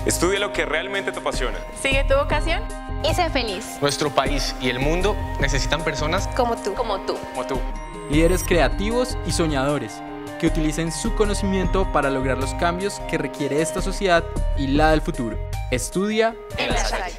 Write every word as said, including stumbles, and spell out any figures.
Estudia lo que realmente te apasiona. Sigue tu vocación y sé feliz. Nuestro país y el mundo necesitan personas como tú. como tú. como tú. Líderes creativos y soñadores que utilicen su conocimiento para lograr los cambios que requiere esta sociedad y la del futuro. Estudia En la Salle.